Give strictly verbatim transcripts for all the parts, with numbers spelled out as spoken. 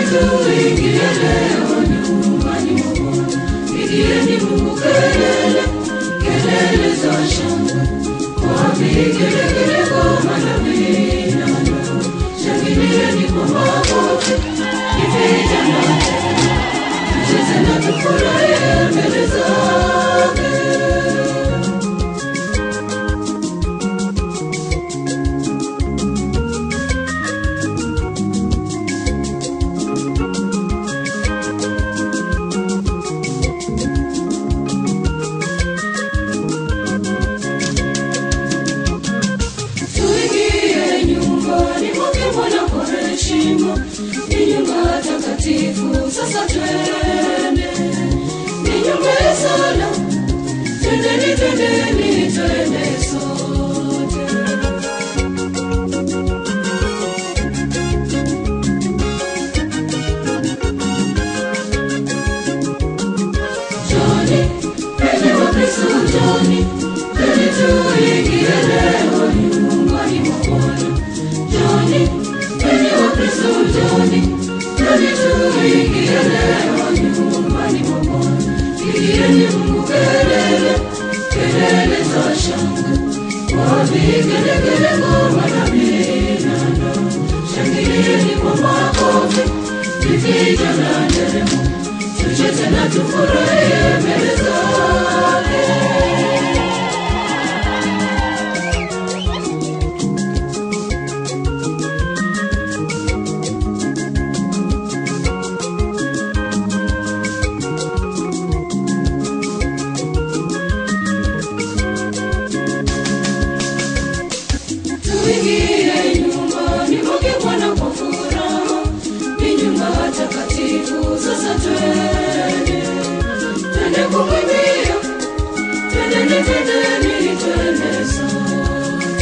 tuingie leo nyumbani mwa Bwana. Pigieni Mungu kelele, kelele za shangwe, kwa vigelegele, ngoma na vinanda. Shangilieni kwa makofi, ipige makelele, tucheze na tufurahie mbele zake. Ni nyumba takatifu, sasa twende. Ni nyumba ya sala, twendeni, twendeni, twende sote. Njoni, enyi Wakristo njoni, twende tuingie leo nyumbani mwa Bwana. Njoni, enyi Wakristo njoni, twende tuingie leo nyumbani mwa Bwana. Pigieni Mungu kelele, kelele za shangwe, kwa vigelegele, ngoma na vinanda. Shangilieni kwa makofi, vifijo na nderemo, tucheze na tufurahie mbele zake. Tuingie nyumbani mwake Bwana kwa furaha, ni nyumba takatifu, sasa twende. Twende kumwimbia, twendeni, twendeni, twende sote.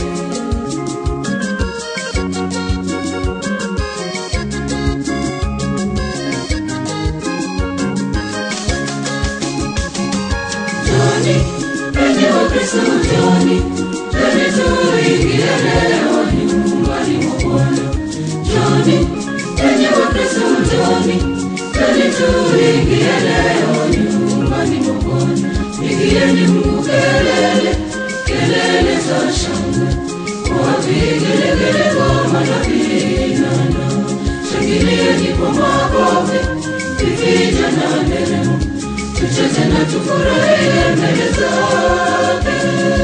Njoni, enyi Wakristo njoni, twende tuingie leo nyumbani mwa Bwana. Njoni, enyi Wakristo njoni, twende tuingie leo nyumbani mwa Bwana. Pigieni Mungu kelele, kelele za shangwe, kwa vigelegele, ngoma na vinanda. Shangilieni kwa makofi, vifijo na nderemo, tucheze na tufurahie mbele zake.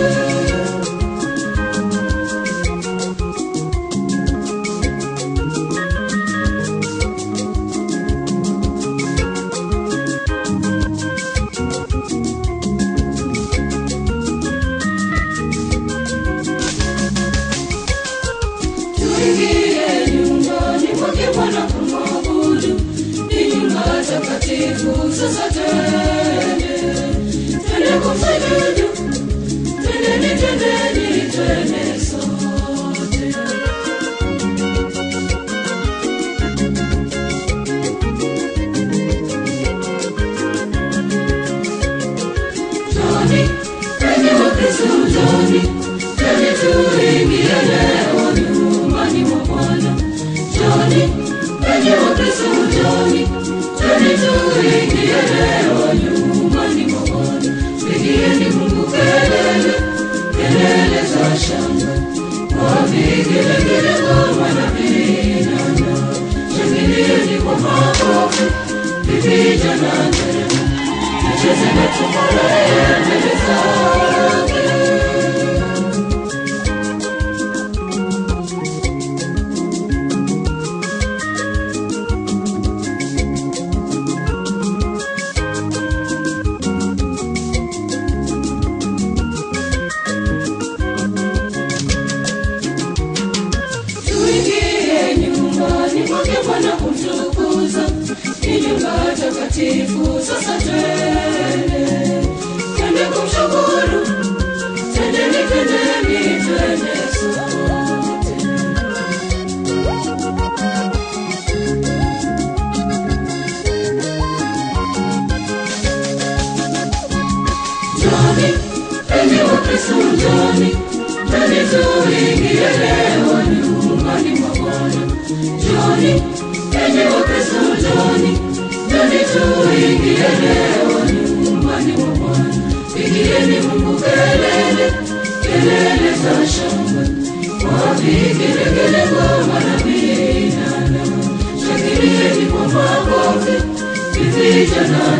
Tuingie nyumbani mwake Bwana kumwabudu, ni nyumba takatifu, sasa twende. Twende kumsujudu, twendeni, twendeni, twende sote. Njoni, enyi Wakristo njoni, twende tuingie leo nyumbani mwa Bwana. Njoni, enyi Wakristo njoni, twende tuingie leo nyumbani mwa Bwana. Pigieni Mungu kelele, kelele za shangwe, kwa vigelegele, ngoma na vinanda. Shangilieni kwa makofi, vifijo na nderemo, tucheze na tufurahie mbele zake. Tuingie nyumbani mwake Bwana kumtukuza, ni nyumba takatifu, sasa twende. Twende kumshukuru, twendeni, twendeni, twende sote. Njoni, enyi Wakristo njoni, twende tuingie leo nyumbani mwa Bwana. Njoni, enyi Wakristo vigelegele ngoma na vinanda, shangilieni kwa makofi, vijana